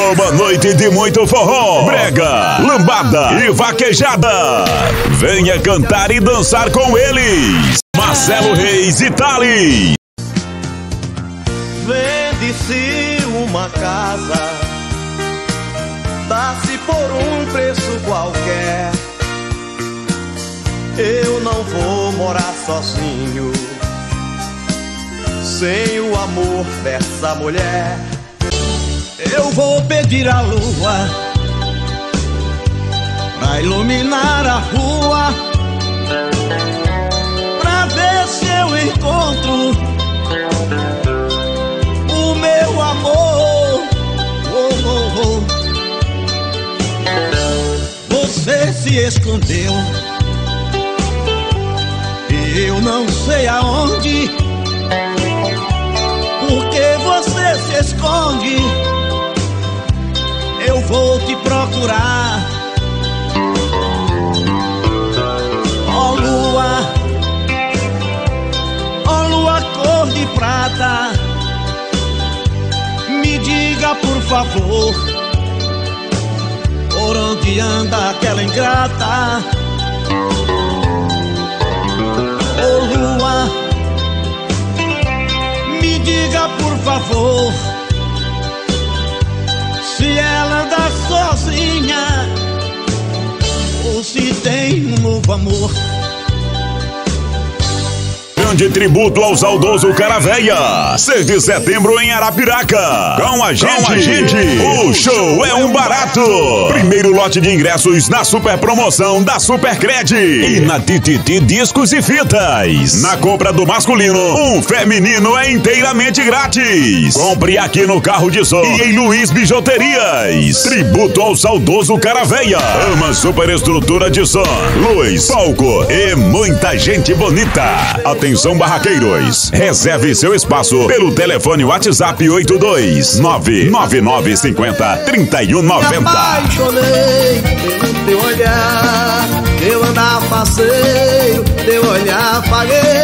Uma noite de muito forró, brega, lambada e vaquejada. Venha cantar e dançar com eles. Marcelo Reis e Thales. Vende-se uma casa, dá-se por um preço qualquer. Eu não vou morar sozinho, sem o amor dessa mulher. Eu vou pedir a lua pra iluminar a rua, pra ver se eu encontro o meu amor. Você se escondeu e eu não sei aonde. Porque você se esconde, eu vou te procurar. Ó lua cor de prata, me diga por favor, por onde anda aquela ingrata? Ó lua, me diga por favor, se ela anda sozinha ou se tem um novo amor. Grande tributo ao saudoso Caravéia, 6 de setembro em Arapiraca. Com a gente, o show é um barato. Primeiro lote de ingressos na super promoção da Supercred e na Tititi Discos e Fitas. Na compra do masculino, um feminino é inteiramente grátis. Compre aqui no Carro de Som e em Luiz Bijuterias. Tributo ao saudoso Caravéia. Ama superestrutura de som, luz, palco e muita gente bonita. Atenção barraqueiros, reserve seu espaço pelo telefone WhatsApp 82999503190. Me apaixonei pelo teu olhar, teu andar faceiro, teu olhar fagueiro.